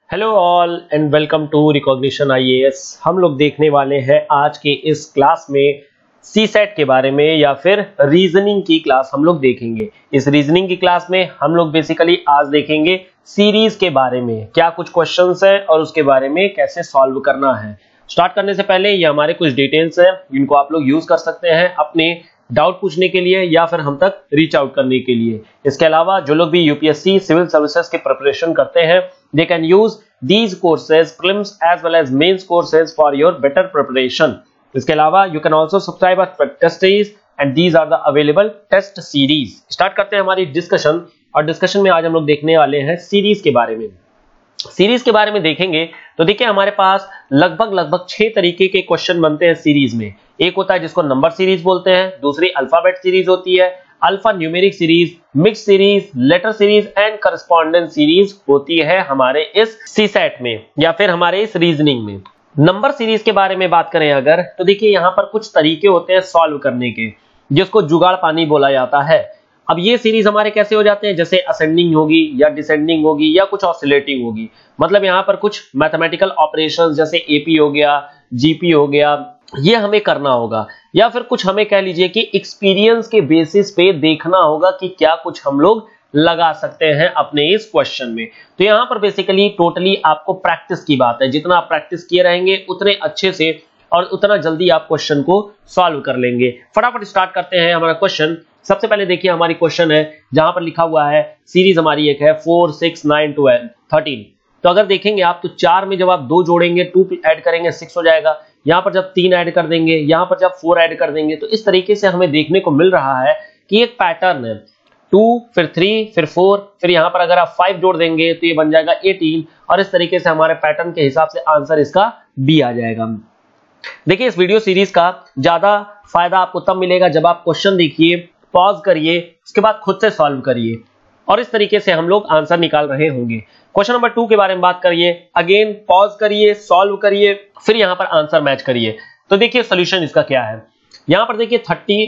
Hello all and welcome to recognition IAS. हम लोग देखने वाले हैं आज के इस क्लास में सीसेट के बारे में या फिर रीजनिंग की क्लास हम लोग देखेंगे। इस रीजनिंग की क्लास में हम लोग बेसिकली आज देखेंगे सीरीज के बारे में, क्या कुछ क्वेश्चंस हैं और उसके बारे में कैसे सॉल्व करना है। स्टार्ट करने से पहले ये हमारे कुछ डिटेल्स हैं जिनको आप लोग यूज कर सकते हैं अपने डाउट पूछने के लिए या फिर हम तक रीच आउट करने के लिए। इसके अलावा जो लोग भी यूपीएससी सिविल सर्विसेज के प्रिपरेशन करते हैं, they can use these courses prelims as well as mains courses for your better preparation. इसके अलावा you can also subscribe our test series and these are the available test series. Start करते हैं हमारी discussion और discussion में आज हम लोग देखने वाले हैं सीरीज के बारे में। सीरीज के बारे में देखेंगे तो देखिए हमारे पास लगभग 6 तरीके के क्वेश्चन बनते हैं सीरीज में। एक होता है जिसको नंबर सीरीज बोलते हैं, दूसरी अल्फाबेट सीरीज होती है, alpha numeric series, mix series, letter series and correspondence series होती है हमारे इस सीसेट में या फिर हमारे इस रीजनिंग में। नंबर सीरीज के बारे में बात करें अगर तो देखिए यहाँ पर कुछ तरीके होते हैं सॉल्व करने के, जिसको जुगाड़ पानी बोला जाता है। अब ये सीरीज हमारे कैसे हो जाते हैं, जैसे असेंडिंग होगी या डिसेंडिंग होगी या कुछ ऑसिलेटिंग होगी। मतलब यहाँ पर कुछ मैथमेटिकल ऑपरेशंस जैसे एपी हो गया, जीपी हो गया, ये हमें करना होगा या फिर कुछ हमें कह लीजिए कि एक्सपीरियंस के बेसिस पे देखना होगा कि क्या कुछ हम लोग लगा सकते हैं अपने इस क्वेश्चन में। तो यहाँ पर बेसिकली टोटली आपको प्रैक्टिस की बात है, जितना आप प्रैक्टिस किए रहेंगे उतने अच्छे से और उतना जल्दी आप क्वेश्चन को सॉल्व कर लेंगे। फटाफट स्टार्ट करते हैं हमारा क्वेश्चन। सबसे पहले देखिए हमारी क्वेश्चन है जहां पर लिखा हुआ है सीरीज हमारी एक है 4, 6, 9, 12, 13। तो अगर देखेंगे आप तो 4 में जब आप 2 जोड़ेंगे 2 ऐड करेंगे 6 हो जाएगा। यहाँ पर जब 3 ऐड कर देंगे, यहाँ पर जब 4 ऐड कर देंगे, तो इस तरीके से हमें देखने को मिल रहा है कि एक पैटर्न है 2 फिर 3 फिर 4 फिर यहाँ पर अगर आप 5 जोड़ देंगे तो ये बन जाएगा 18 और इस तरीके से हमारे पैटर्न के हिसाब से आंसर इसका बी आ जाएगा। देखिए इस वीडियो सीरीज का ज्यादा फायदा आपको तब मिलेगा जब आप क्वेश्चन देखिए, पॉज करिए, उसके बाद खुद से सॉल्व करिए और इस तरीके से हम लोग आंसर निकाल रहे होंगे। क्वेश्चन नंबर 2 के बारे में बात करिए, अगेन पॉज करिए, सॉल्व करिए, फिर यहां पर आंसर मैच करिए। तो देखिए सॉल्यूशन इसका क्या है। यहां पर देखिए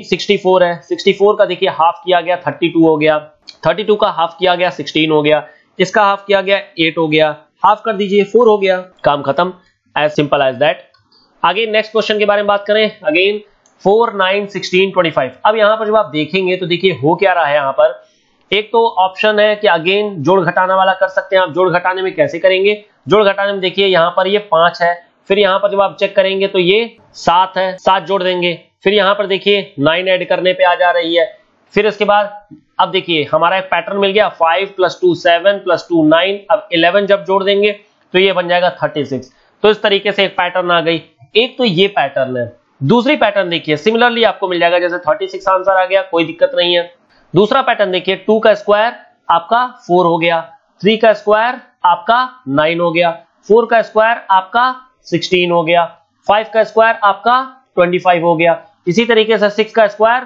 64 है, 64 का देखिए हाफ किया गया 32 हो गया, 32 का हाफ किया गया 16 हो गया, इसका हाफ किया गया 8 हो गया, हाफ कर दीजिए 4 हो गया, काम खत्म, एज सिंपल एज दैट। आगे नेक्स्ट क्वेश्चन के बारे में बात करें, अगेन 4, 9, 16, 25। अब यहां पर जब आप देखेंगे तो देखिए हो क्या रहा है। यहां पर एक तो ऑप्शन है कि अगेन जोड़ घटाना वाला कर सकते हैं। आप जोड़ घटाने में कैसे करेंगे, जोड़ घटाने में देखिए यहां पर ये 5 है, फिर यहां पर जब आप चेक करेंगे तो ये 7 है, 7 जोड़ देंगे, फिर यहां पर देखिए 9 ऐड करने पे आ जा रही है। फिर इसके बाद अब देखिए हमारा एक पैटर्न मिल गया 5 + 2 7 + 2 9। अब 11 जब जोड़ देंगे तो ये बन जाएगा 36। तो इस तरीके से एक पैटर्न आ गई। एक तो ये पैटर्न है, दूसरी पैटर्न देखिए सिमिलरली आपको मिल जाएगा, जैसे 36 आंसर आ गया, कोई दिक्कत नहीं है। दूसरा पैटर्न देखिए 2 का स्क्वायर आपका 4 हो गया, 3 का स्क्वायर आपका 9 हो गया, 4 का स्क्वायर आपका 16 हो गया, 5 का स्क्वायर आपका 25 हो गया, इसी तरीके से 6 का स्क्वायर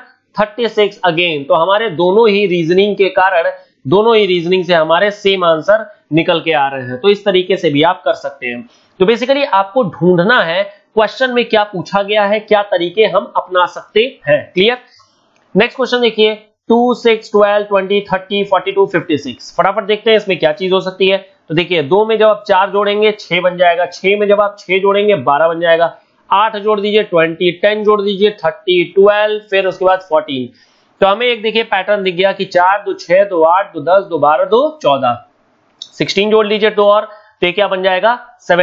36 अगेन। तो हमारे दोनों ही रीजनिंग के कारण दोनों ही रीजनिंग से हमारे सेम आंसर निकल के आ रहे हैं। तो इस तरीके से भी आप कर सकते हैं। तो बेसिकली आपको ढूंढना है क्वेश्चन में क्या पूछा गया है, क्या तरीके हम अपना सकते हैं। क्लियर। नेक्स्ट क्वेश्चन देखिए 2, 6, 12, 20, 30, 42, 56। फटाफट देखते हैं इसमें क्या चीज हो सकती है। तो देखिए 2 में जब आप 4 जोड़ेंगे 6 बन जाएगा, 6 में जब आप 6 जोड़ेंगे 12 बन जाएगा, 8 जोड़ दीजिए 20, 10 जोड़ दीजिए 30, 12, फिर उसके बाद 14। तो हमें एक देखिए पैटर्न दिख गया कि 4, 2, 6, 2, 8, 2, 10, 2, 12, 2, 14, 16 जोड़ लीजिए 2 और, तो क्या बन जाएगा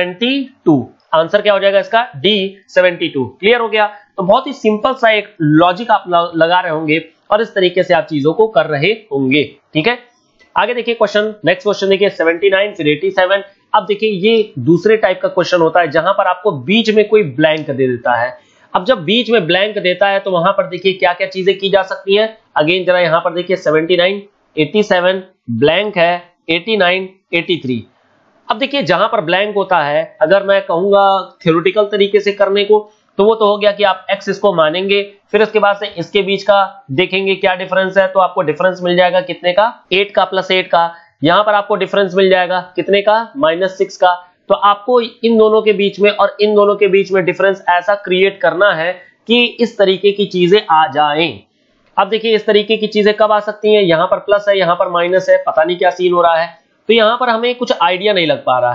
72। आंसर क्या हो जाएगा इसका डी 72। क्लियर हो गया। तो बहुत ही सिंपल सा एक लॉजिक आप लगा रहे होंगे और इस तरीके से आप चीजों को कर रहे होंगे। ठीक है, आगे देखिए क्वेश्चन, नेक्स्ट क्वेश्चन देखिए 79 फिर 87। अब देखिए ये दूसरे टाइप का क्वेश्चन होता है जहां पर आपको बीच में कोई ब्लैंक दे देता है। अब जब बीच में ब्लैंक देता है तो वहां पर देखिए क्या क्या चीजें की जा सकती हैं। अगेन जरा यहां पर देखिए 79, 87, ब्लैंक है 89, 83। अब देखिए जहां पर ब्लैंक होता है, अगर मैं कहूंगा थ्योरेटिकल तरीके से करने को, तो वो तो हो गया कि आप x इसको मानेंगे, फिर उसके बाद से इसके बीच का देखेंगे क्या डिफरेंस है, तो आपको डिफरेंस मिल जाएगा कितने का, 8 का + 8 का। यहां पर आपको डिफरेंस मिल जाएगा कितने का, -6 का। तो आपको इन दोनों के बीच में और इन दोनों के बीच में डिफरेंस ऐसा क्रिएट करना है कि इस तरीके की चीजें आ जाएं। अब देखिए इस तरीके की चीजें कब आ सकती हैं, यहां पर प्लस है, यहां पर माइनस है, पता नहीं क्या सीन हो रहा है। तो यहां पर हमें कुछ आइडिया नहीं लग पा रहा है।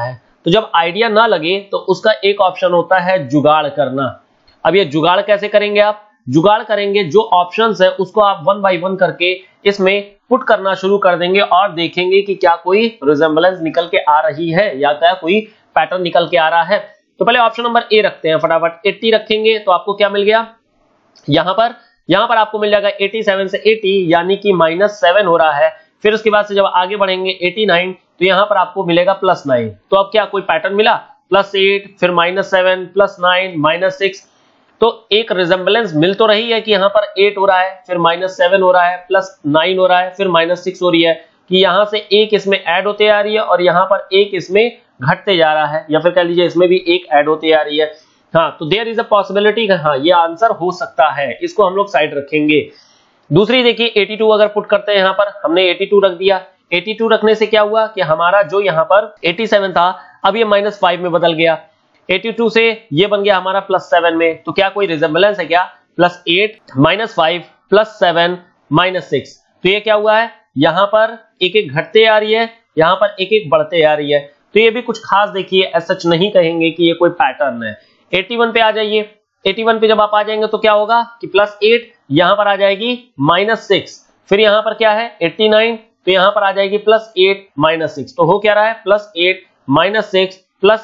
तो जब आइडिया ना लगे तो उसका एक ऑप्शन होता है जुगाड़ करना। अब ये जुगाड़ कैसे करेंगे आप? जुगाड़ करेंगे, जो ऑप्शंस है उसको आप वन बाय वन करके इसमें पुट करना शुरू कर देंगे और देखेंगे कि क्या कोई रिजेंबलेंस निकल के आ रही है या क्या कोई पैटर्न निकल के आ रहा है। तो पहले ऑप्शन नंबर ए रखते हैं फटाफट। 80 रखेंगे तो आपको क्या मिल गया, यहां पर आपको मिल जाएगा 87 से 80 यानी कि -7 हो रहा है। फिर उसके बाद से जब आगे बढ़ेंगे 89 तो यहां पर आपको मिलेगा +9। तो अब क्या कोई पैटर्न मिला? +8 फिर -7 +9 -6। तो एक रिजेंबलेंस मिल तो रही है कि यहां पर 8 हो रहा है, फिर -7 हो रहा है, +9 हो रहा है, फिर -6 हो रही है कि यहां से एक इसमें ऐड होते आ रही है और यहां पर एक इसमें घटते जा रहा है, या फिर कह लीजिए इसमें भी एक ऐड होते आ रही है। हाँ, तो देयर इज अ पॉसिबिलिटी, हाँ ये आंसर हो सकता है, इसको हम लोग साइड रखेंगे। दूसरी देखिए 82 अगर पुट करते हैं, यहां पर हमने 82 रख दिया। 82 रखने से क्या हुआ कि हमारा जो यहां पर 87 था अब ये -5 में बदल गया। 82 से ये बन गया हमारा +7 में। तो क्या कोई रिजेंबलेंस है क्या? +8 -5 +7 -6। तो ये क्या हुआ है, यहां पर एक एक घटते आ रही है, यहां पर एक एक बढ़ते आ रही है। तो ये भी कुछ खास देखिए एज सच नहीं कहेंगे कि ये कोई पैटर्न है। 81 पे आ जाइए। 81 पे जब आप आ जाएंगे तो क्या होगा कि +8 यहां पर आ जाएगी -6। फिर यहां पर क्या है 89, तो यहां पर आ जाएगी +8 -6। तो हो क्या रहा है +8 -6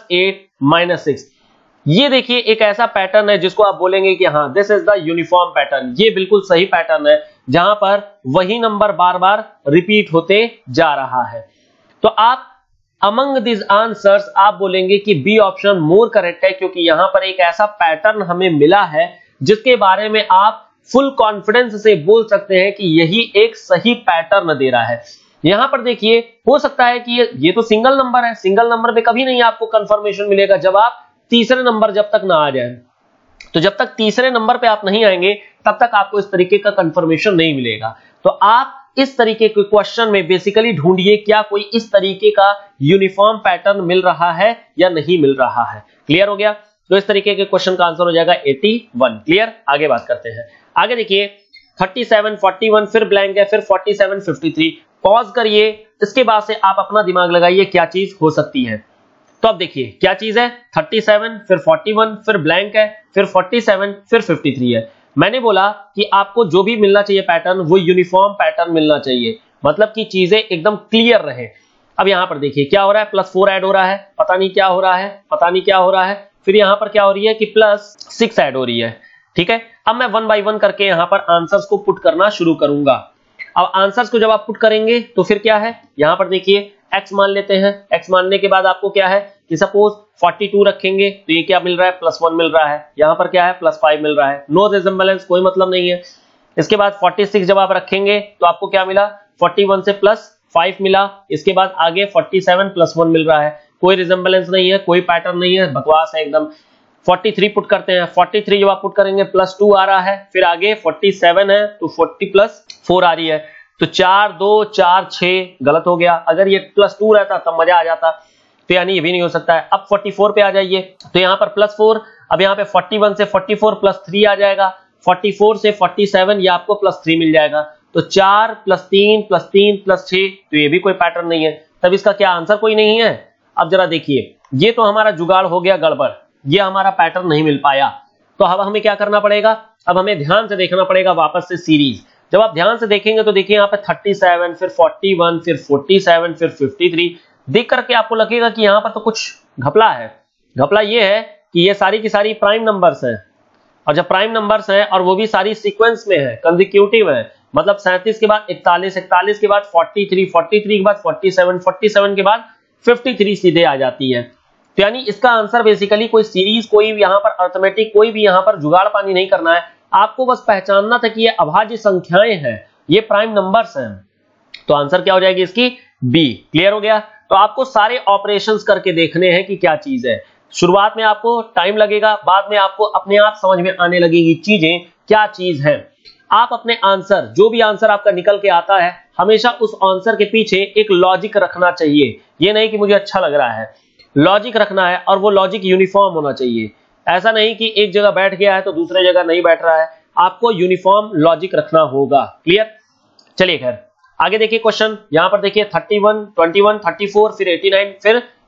+8 -6। ये देखिए एक ऐसा पैटर्न है जिसको आप बोलेंगे कि हाँ this is the uniform pattern. ये बिल्कुल सही पैटर्न है जहां पर वही नंबर बार बार रिपीट होते जा रहा है। तो आप अमंग दिस आंसर्स आप बोलेंगे कि बी ऑप्शन मोर करेक्ट है, क्योंकि यहां पर एक ऐसा पैटर्न हमें मिला है जिसके बारे में आप फुल कॉन्फिडेंस से बोल सकते हैं कि यही एक सही पैटर्न दे रहा है। यहां पर देखिए हो सकता है कि ये तो सिंगल नंबर है, सिंगल नंबर पे कभी नहीं आपको कंफर्मेशन मिलेगा जब आप तीसरे नंबर जब तक ना आ जाए। तो जब तक तीसरे नंबर पे आप नहीं आएंगे तब तक आपको इस तरीके का कंफर्मेशन नहीं मिलेगा। तो आप इस तरीके के क्वेश्चन में बेसिकली ढूंढिए क्या कोई इस तरीके का यूनिफॉर्म पैटर्न मिल रहा है या नहीं मिल रहा है। क्लियर हो गया? तो इस तरीके के क्वेश्चन का आंसर हो जाएगा 81। क्लियर? आगे बात करते हैं। आगे देखिए 37 41 फिर ब्लैंक है, फिर 47 53। पॉज करिए, इसके बाद से आप अपना दिमाग लगाइए क्या चीज हो सकती है। तो अब देखिए क्या चीज है, 37 फिर 41 फिर ब्लैंक है, फिर 47 फिर 53 है। मैंने बोला कि आपको जो भी मिलना चाहिए पैटर्न वो यूनिफॉर्म पैटर्न मिलना चाहिए, मतलब कि चीजें एकदम क्लियर रहे। अब यहां पर देखिए क्या हो रहा है, +4 ऐड हो रहा है, पता नहीं क्या हो रहा है, पता नहीं क्या हो रहा है। फिर यहां पर क्या हो रही है कि +6 ऐड हो रही है। ठीक है, अब मैं वन बाय वन करके यहां पर आंसर्स को पुट करना शुरू करूंगा। अब आंसर्स को जब आप पुट करेंगे तो फिर क्या है, यहां पर देखिए x मान लेते हैं। x मानने के बाद आपको क्या है कि सपोज 42 रखेंगे तो ये क्या मिल रहा है, +1 मिल रहा है। यहां पर क्या है +5 मिल रहा है। नो रिजेंबलेंस, कोई मतलब नहीं है। इसके बाद 46 जब आप रखेंगे तो आपको क्या मिला, 41 से +5 मिला। इसके बाद आगे 47 +1 मिल रहा है, कोई रिजेंबलेंस नहीं है, कोई पैटर्न नहीं है, बकवास है एकदम। 43 पुट करते हैं। 43 जब आप पुट करेंगे +2 आ रहा है, फिर आगे 47 है तो 40 +4 आ रही है। तो 4 2 4 6 गलत हो गया। अगर ये +2 रहता तब मजा आ जाता, तो यानी ये भी नहीं हो सकता है। अब 44 पे आ जाइए तो यहाँ पर +4, अब यहाँ पे 41 से 44 +3 आ जाएगा। 44 से 47 ये आपको +3 मिल जाएगा। तो 4 +3 +3 +6, तो ये भी कोई पैटर्न नहीं है, तब इसका क्या आंसर कोई नहीं है। अब जरा देखिए, ये तो हमारा जुगाड़ हो गया गड़बड़, ये हमारा पैटर्न नहीं मिल पाया। तो अब हमें क्या करना पड़ेगा, अब हमें ध्यान से देखना पड़ेगा वापस से सीरीज। जब आप ध्यान से देखेंगे तो देखिए यहाँ पे 37 फिर 41 फिर 47 फिर 53, देख करके आपको लगेगा कि यहाँ पर तो कुछ घपला है। घपला ये है कि ये सारी की सारी प्राइम नंबर्स हैं, और जब प्राइम नंबर्स हैं और वो भी सारी सीक्वेंस में है, कंसेक्यूटिव है, मतलब 37 के बाद 41, 41 के बाद 43, 43 के बाद 47, 47 के बाद 53 सीधे आ जाती है। तो यानी इसका आंसर बेसिकली कोई सीरीज, कोई भी यहाँ पर अर्थमेटिक, कोई भी यहाँ पर जुगाड़ पानी नहीं करना है, आपको बस पहचानना था कि ये अभाज्य संख्याएं हैं, ये प्राइम नंबर्स हैं। तो आंसर क्या हो जाएगी इसकी, बी। क्लियर हो गया? तो आपको सारे ऑपरेशंस करके देखने हैं कि क्या चीज है। शुरुआत में आपको टाइम लगेगा, बाद में आपको अपने आप समझ में आने लगेगी चीजें क्या चीज है। आप अपने आंसर, जो भी आंसर आपका निकल के आता है, हमेशा उस आंसर के पीछे एक लॉजिक रखना चाहिए। ये नहीं कि मुझे अच्छा लग रहा है, लॉजिक रखना है, और वो लॉजिक यूनिफॉर्म होना चाहिए। ऐसा नहीं कि एक जगह बैठ गया है तो दूसरे जगह नहीं बैठ रहा है, आपको यूनिफॉर्म लॉजिक रखना होगा। क्लियर? चलिए खैर आगे देखिए क्वेश्चन। यहां पर देखिए 31 21 34 फिर 89, फिर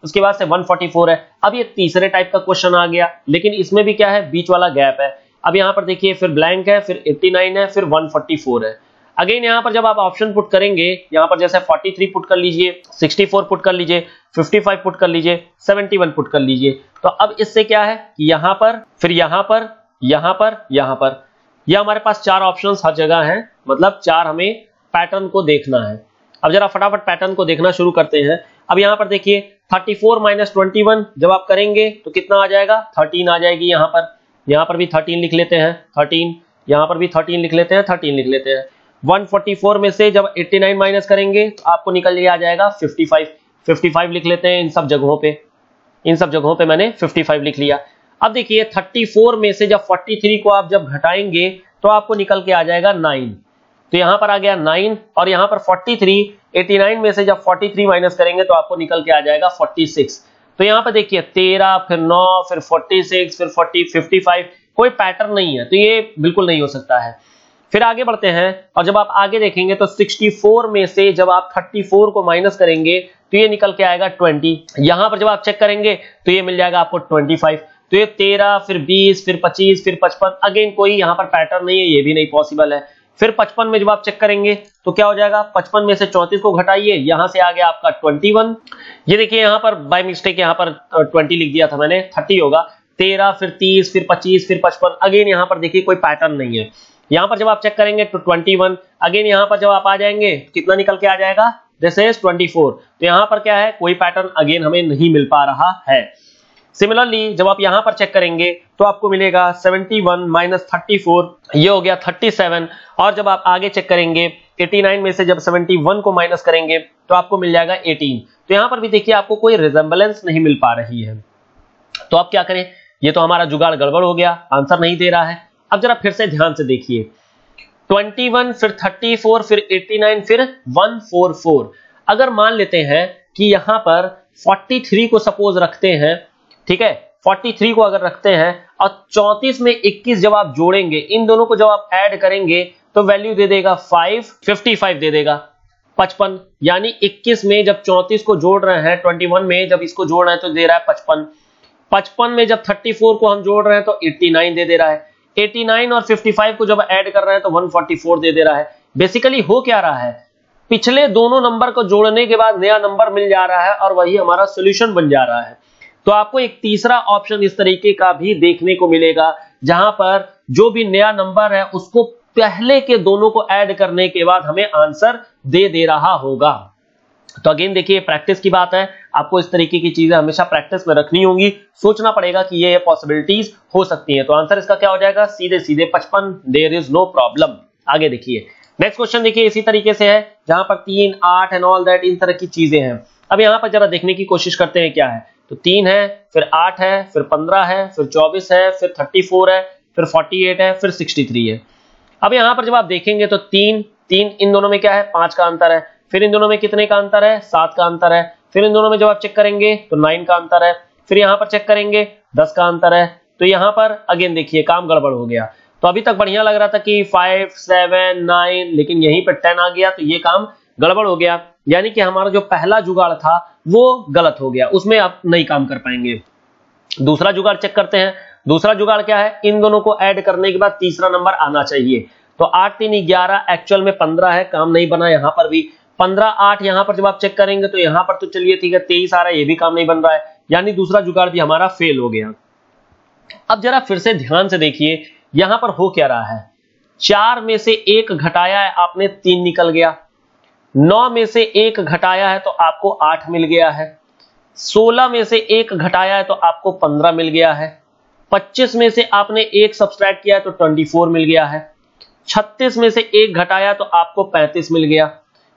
उसके बाद से 144 है। अब ये तीसरे टाइप का क्वेश्चन आ गया, लेकिन इसमें भी क्या है, बीच वाला गैप है। अब यहाँ पर देखिए फिर ब्लैंक है, फिर 89 है, फिर 144 है। अगेन यहाँ पर जब आप ऑप्शन पुट करेंगे, यहाँ पर जैसे 43 पुट कर लीजिए, 64 पुट कर लीजिए, 55 पुट कर लीजिए, 71 पुट कर लीजिए। तो अब इससे क्या है कि यहाँ पर, फिर यहाँ पर, यहाँ पर, यहाँ पर, यह हमारे पास 4 ऑप्शंस हर जगह हैं, मतलब 4 हमें पैटर्न को देखना है। अब जरा फटाफट पैटर्न को देखना शुरू करते हैं। अब यहाँ पर देखिए 34 माइनस 21 जब आप करेंगे तो कितना आ जाएगा, 13 आ जाएगी। यहाँ पर भी 13 लिख लेते हैं, 13, यहाँ पर भी 13 लिख लेते हैं, 13 लिख लेते हैं। 144 में से जब 89 माइनस करेंगे तो आपको निकल के आ जाएगा 55, 55 लिख लेते हैं इन सब जगहों पे मैंने 55 लिख लिया। अब देखिए 34 में से जब 43 को आप जब घटाएंगे तो आपको निकल के आ जाएगा 9, तो यहाँ पर आ गया 9, और यहाँ पर 43, 89 में से जब 43 माइनस करेंगे तो आपको निकल के आ जाएगा 46। तो यहाँ पर देखिए 13, फिर 9, फिर 46, फिर 40, 55, कोई पैटर्न नहीं है, तो ये बिल्कुल नहीं हो सकता है। फिर आगे बढ़ते हैं, और जब आप आगे देखेंगे तो 64 में से जब आप 34 को माइनस करेंगे तो ये निकल के आएगा 20। यहाँ पर जब आप चेक करेंगे तो ये मिल जाएगा आपको 25। तो ये 13, फिर 20, फिर 25, फिर 55, अगेन कोई यहाँ पर पैटर्न नहीं है, ये भी नहीं पॉसिबल है। फिर 55 में जब आप चेक करेंगे तो क्या हो जाएगा, 55 में से 34 को घटाइए, यहां से आ गया आपका 21। ये देखिए यहाँ पर बाय मिस्टेक यहाँ पर 20 लिख दिया था मैंने, 30 होगा। 13, फिर 30, फिर 25, फिर 55, अगेन यहाँ पर देखिए कोई पैटर्न नहीं है। यहाँ पर जब आप चेक करेंगे तो 21, अगेन यहाँ पर जब आप आ जाएंगे कितना निकल के आ जाएगा, दिस इज 24। तो यहाँ पर क्या है, कोई पैटर्न अगेन हमें नहीं मिल पा रहा है। सिमिलरली जब आप यहां पर चेक करेंगे तो आपको मिलेगा 71 माइनस 34, ये हो गया 37। और जब आप आगे चेक करेंगे 89 में से जब 71 को माइनस करेंगे तो आपको मिल जाएगा 18। तो यहां पर भी देखिए आपको कोई रिजेंबलेंस नहीं मिल पा रही है। तो आप क्या करें, ये तो हमारा जुगाड़ गड़बड़ हो गया, आंसर नहीं दे रहा है। अब जरा फिर से ध्यान से देखिए, 21, फिर 34, फिर 89, फिर 144। अगर मान लेते हैं कि यहां पर 43 को सपोज रखते हैं, ठीक है, 43 को अगर रखते हैं और 34 में 21 जब आप जोड़ेंगे, इन दोनों को जब आप ऐड करेंगे तो वैल्यू दे देगा 55 दे देगा 55। यानी 21 में जब 34 को जोड़ रहे हैं, 21 में जब इसको जोड़ रहे हैं तो दे रहा है 55। 55 में जब 34 को हम जोड़ रहे हैं तो 89 दे रहा है। 89 और 55 को जब ऐड कर रहे हैं तो 144 दे रहा है। बेसिकली हो क्या रहा है, पिछले दोनों नंबर को जोड़ने के बाद नया नंबर मिल जा रहा है और वही हमारा सोल्यूशन बन जा रहा है। तो आपको एक तीसरा ऑप्शन इस तरीके का भी देखने को मिलेगा, जहां पर जो भी नया नंबर है उसको पहले के दोनों को ऐड करने के बाद हमें आंसर दे रहा होगा। तो अगेन देखिए प्रैक्टिस की बात है, आपको इस तरीके की चीजें हमेशा प्रैक्टिस में रखनी होंगी, सोचना पड़ेगा कि ये पॉसिबिलिटीज हो सकती हैं। तो आंसर इसका क्या हो जाएगा, सीधे 55, देयर इज नो प्रॉब्लम। आगे देखिए नेक्स्ट क्वेश्चन, देखिए इसी तरीके से है, जहां पर 3, 8 एंड ऑल दैट, इन तरह की चीजें हैं। अब यहां पर जरा देखने की कोशिश करते हैं क्या है। तो 3 है, फिर 8 है, फिर 15 है, फिर 24 है, फिर 34 है, फिर 48 है, फिर 63 है। अब यहां पर जब आप देखेंगे तो 3, इन दोनों में क्या है, 5 का अंतर है। फिर इन दोनों में कितने का अंतर है, 7 का अंतर है। फिर इन दोनों में जब आप चेक करेंगे तो 9 का अंतर है। फिर यहां पर चेक करेंगे 10 का अंतर है। तो यहां पर अगेन देखिए काम गड़बड़ हो गया। तो अभी तक बढ़िया लग रहा था कि 5, 7, 9, लेकिन यहीं पर 10 आ गया तो ये काम गड़बड़ हो गया। यानी कि हमारा जो पहला जुगाड़ था वो गलत हो गया, उसमें आप नहीं काम कर पाएंगे। दूसरा जुगाड़ चेक करते हैं। दूसरा जुगाड़ क्या है, इन दोनों को ऐड करने के बाद तीसरा नंबर आना चाहिए। तो 8, 3, 11, एक्चुअल में 15 है, काम नहीं बना यहां पर भी। 15, 8 यहां पर जब आप चेक करेंगे तो यहां पर तो चलिए ठीक है 23 आ रहा है, ये भी काम नहीं बन रहा है, यानी दूसरा जुगाड़ भी हमारा फेल हो गया। अब जरा फिर से ध्यान से देखिए यहां पर हो क्या रहा है। 4 में से 1 घटाया है आपने, 3 निकल गया। 9 में से 1 घटाया है तो आपको 8 मिल गया है। 16 में से 1 घटाया है तो आपको 15 मिल गया है। 25 में से आपने 1 सब्सट्रैक्ट किया है तो 24 मिल गया है। 36 में से 1 घटाया तो आपको 35 मिल गया।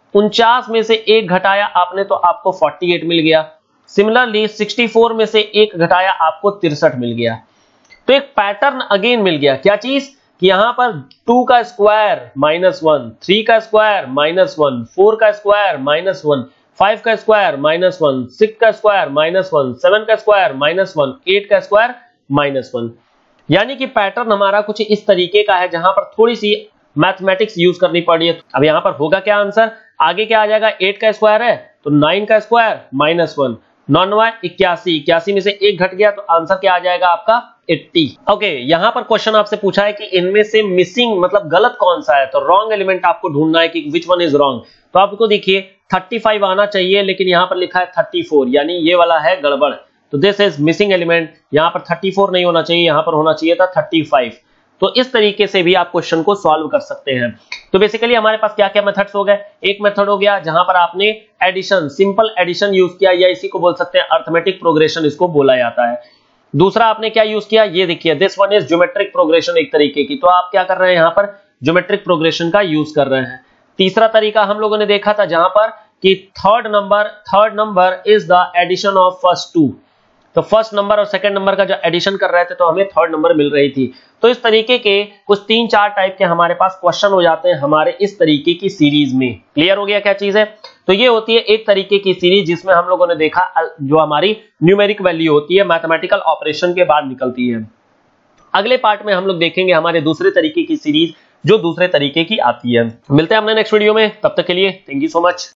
49 में से 1 घटाया आपने तो आपको 48 मिल गया। सिमिलरली 64 में से 1 घटाया आपको 63 मिल गया। तो एक पैटर्न अगेन मिल गया, क्या चीज कि यहां पर 2 का स्क्वायर -1, 3 का स्क्वायर -1, 4 का स्क्वायर -1, 5 का स्क्वायर -1, 6 का स्क्वायर -1, 7 का स्क्वायर -1, 8 का स्क्वायर -1। यानी कि पैटर्न हमारा कुछ इस तरीके का है, जहां पर थोड़ी सी मैथमेटिक्स यूज करनी पड़ी है। अब यहां पर होगा क्या आंसर, आगे क्या आ जाएगा, 8 का स्क्वायर है तो 9 का स्क्वायर -1, 99 81, 81 में से 1 घट गया तो आंसर क्या आ जाएगा आपका 80। ओके, यहां पर क्वेश्चन आपसे पूछा है कि इनमें से मिसिंग मतलब गलत कौन सा है, तो रॉन्ग एलिमेंट आपको ढूंढना है कि विच वन इज रॉन्ग। तो आपको देखिए 35 आना चाहिए, लेकिन यहां पर लिखा है 34, यानी ये वाला है गड़बड़, तो दिस इज मिसिंग एलिमेंट। यहां पर 34 नहीं होना चाहिए, यहां पर होना चाहिए था 35। तो इस तरीके से भी आप क्वेश्चन को सॉल्व कर सकते हैं। तो बेसिकली हमारे पास क्या क्या मेथड्स हो गए, एक मेथड हो गया जहां पर आपने एडिशन, सिंपल एडिशन यूज किया, या इसी को बोल सकते हैं अर्थमेटिक प्रोग्रेशन इसको बोला जाता है। दूसरा आपने क्या यूज किया, ये देखिए this one is geometric progression एक तरीके की, तो आप क्या कर रहे हैं यहां पर ज्योमेट्रिक प्रोग्रेशन का यूज कर रहे हैं। तीसरा तरीका हम लोगों ने देखा था जहां पर कि third number is the addition of first two, तो फर्स्ट नंबर और सेकंड नंबर का जो एडिशन कर रहे थे तो हमें थर्ड नंबर मिल रही थी। तो इस तरीके के कुछ 3-4 टाइप के हमारे पास क्वेश्चन हो जाते हैं हमारे इस तरीके की सीरीज में। क्लियर हो गया क्या चीज है? तो ये होती है एक तरीके की सीरीज जिसमें हम लोगों ने देखा जो हमारी न्यूमेरिक वैल्यू होती है मैथमेटिकल ऑपरेशन के बाद निकलती है। अगले पार्ट में हम लोग देखेंगे हमारे दूसरे तरीके की सीरीज जो दूसरे तरीके की आती है। मिलते हैं हमने नेक्स्ट वीडियो में, तब तक के लिए थैंक यू सो मच।